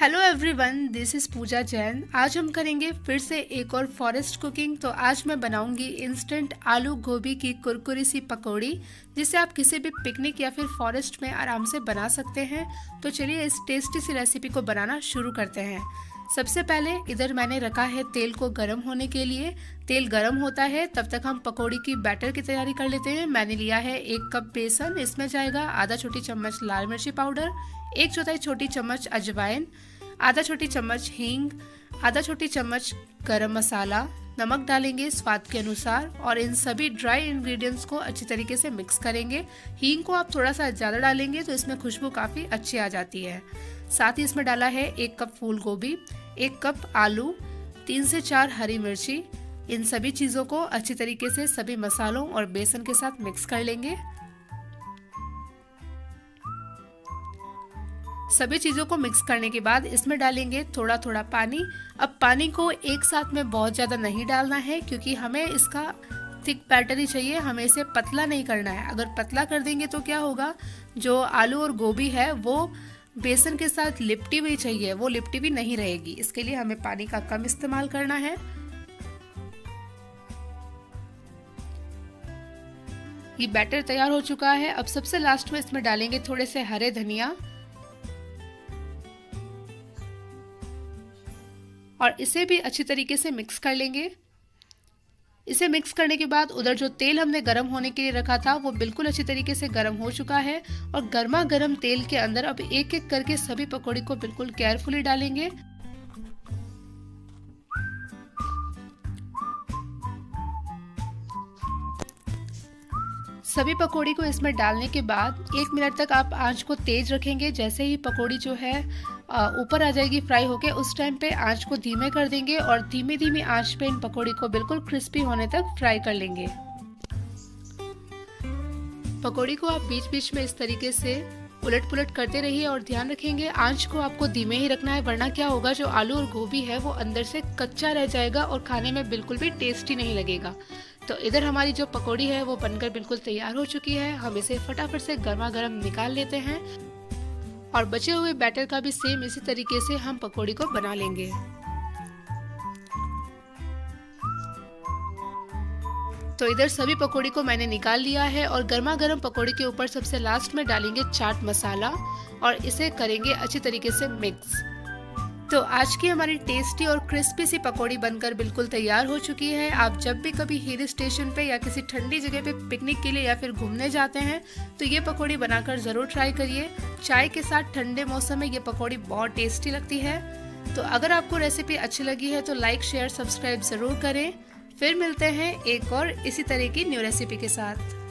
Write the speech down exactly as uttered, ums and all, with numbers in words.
Hello everyone, this is Pooja Jain. आज हम करेंगे फिर से एक और फॉरेस्ट कुकिंग। तो आज मैं बनाऊंगी इंस्टेंट आलू गोभी की कुरकुरी सी पकौड़ी, जिसे आप किसी भी पिकनिक या फिर फॉरेस्ट में आराम से बना सकते हैं। तो चलिए इस टेस्टी सी रेसिपी को बनाना शुरू करते हैं। सबसे पहले इधर मैंने रखा है तेल को गर्म होने के लिए। तेल गर्म होता है तब तक हम पकौड़ी की बैटर की तैयारी कर लेते हैं। मैंने लिया है एक कप बेसन, इसमें जाएगा आधा छोटी चम्मच लाल मिर्ची पाउडर, एक चौथाई छोटी चम्मच अजवाइन, आधा छोटी चम्मच हींग, आधा छोटी चम्मच गरम मसाला, नमक डालेंगे स्वाद के अनुसार और इन सभी ड्राई इंग्रेडिएंट्स को अच्छी तरीके से मिक्स करेंगे। हींग को आप थोड़ा सा ज़्यादा डालेंगे तो इसमें खुशबू काफ़ी अच्छी आ जाती है। साथ ही इसमें डाला है एक कप फूल गोभी, एक कप आलू, तीन से चार हरी मिर्ची। इन सभी चीज़ों को अच्छी तरीके से सभी मसालों और बेसन के साथ मिक्स कर लेंगे। सभी चीज़ों को मिक्स करने के बाद इसमें डालेंगे थोड़ा थोड़ा पानी। अब पानी को एक साथ में बहुत ज़्यादा नहीं डालना है, क्योंकि हमें इसका थिक बैटर ही चाहिए, हमें इसे पतला नहीं करना है। अगर पतला कर देंगे तो क्या होगा, जो आलू और गोभी है वो बेसन के साथ लिपटी हुई चाहिए, वो लिपटी हुई नहीं रहेगी। इसके लिए हमें पानी का कम इस्तेमाल करना है। ये बैटर तैयार हो चुका है। अब सबसे लास्ट में इसमें डालेंगे थोड़े से हरे धनिया और इसे भी अच्छी तरीके से मिक्स कर लेंगे। इसे मिक्स करने के बाद उधर जो तेल हमने गर्म होने के लिए रखा था वो बिल्कुल अच्छी तरीके से गर्म हो चुका है और गर्मा गर्म तेल के अंदर अब एक एक करके सभी पकौड़ी को बिल्कुल केयरफुली डालेंगे। सभी पकौड़ी को इसमें डालने के बाद एक मिनट तक आप आंच को तेज रखेंगे। जैसे ही पकौड़ी जो है ऊपर आ जाएगी फ्राई होके, उस टाइम पे आंच को धीमे कर देंगे और धीमी धीमी आंच पे इन पकौड़ी को बिल्कुल क्रिस्पी होने तक फ्राई कर लेंगे। पकौड़ी को आप बीच बीच में इस तरीके से उलट पुलट करते रहिए और ध्यान रखेंगे आंच को आपको धीमे ही रखना है, वरना क्या होगा, जो आलू और गोभी है वो अंदर से कच्चा रह जाएगा और खाने में बिल्कुल भी टेस्टी नहीं लगेगा। तो इधर हमारी जो पकौड़ी है वो बनकर बिल्कुल तैयार हो चुकी है। हम इसे फटाफट से गर्मा गर्म निकाल लेते हैं और बचे हुए बैटर का भी सेम इसी तरीके से हम पकौड़ी को बना लेंगे। तो इधर सभी पकौड़ी को मैंने निकाल लिया है और गर्मा गर्म पकौड़ी के ऊपर सबसे लास्ट में डालेंगे चाट मसाला और इसे करेंगे अच्छी तरीके से मिक्स। तो आज की हमारी टेस्टी और क्रिस्पी सी पकौड़ी बनकर बिल्कुल तैयार हो चुकी है। आप जब भी कभी हिल स्टेशन पे या किसी ठंडी जगह पे पिकनिक के लिए या फिर घूमने जाते हैं तो ये पकौड़ी बनाकर ज़रूर ट्राई करिए। चाय के साथ ठंडे मौसम में ये पकौड़ी बहुत टेस्टी लगती है। तो अगर आपको रेसिपी अच्छी लगी है तो लाइक शेयर सब्सक्राइब ज़रूर करें। फिर मिलते हैं एक और इसी तरह की न्यू रेसिपी के साथ।